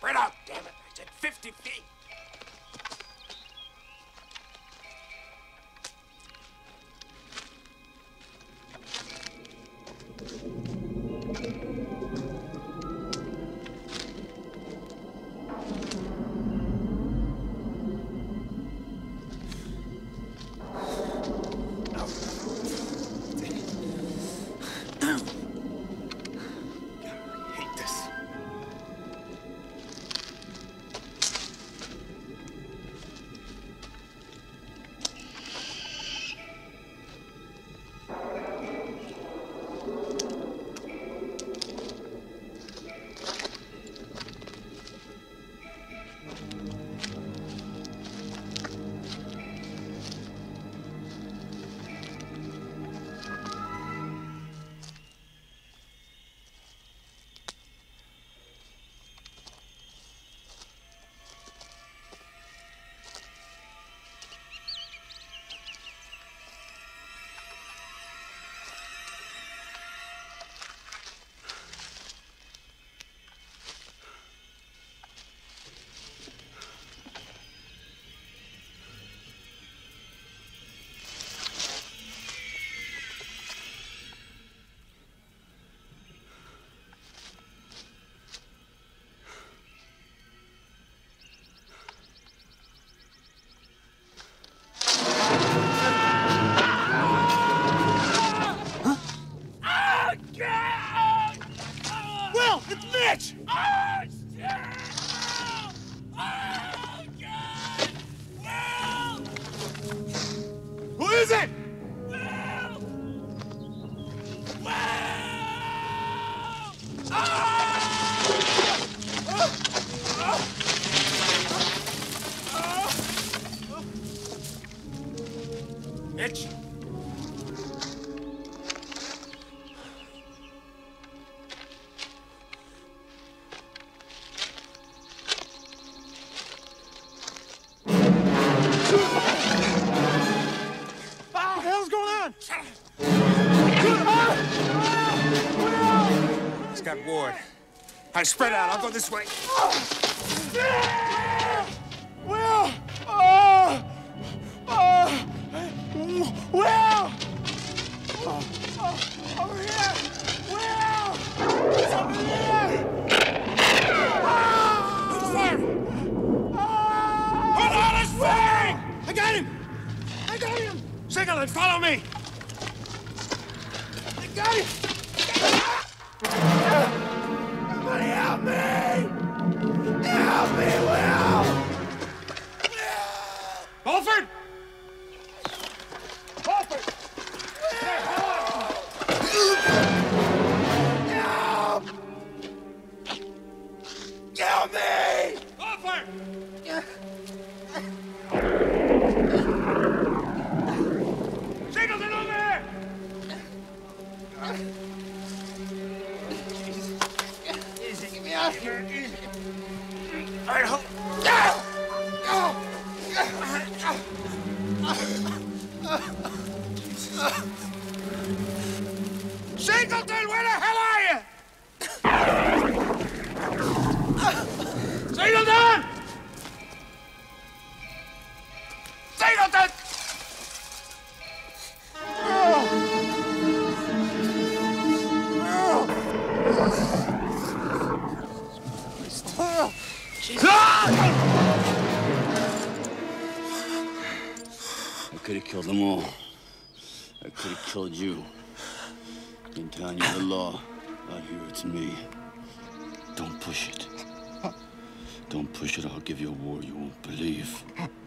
Spread out, damn it. I said 50 feet. Spread out. I'll go this way. Will! Will! Over here! Will! It's over there! Who's there? Hold on his thing! I got him! I got him! Signal and follow me! I got him! Somebody help me! Help me, Will! Bulford! Bulford! Help! Help me! Bulford! Singleton over here! Get me out here. All right, hold. Singleton, where the hell are you? Singleton! Singleton! I could have killed them all. I could have killed you. In town, you're the law. Out here, it's me. Don't push it. Don't push it, or I'll give you a war you won't believe.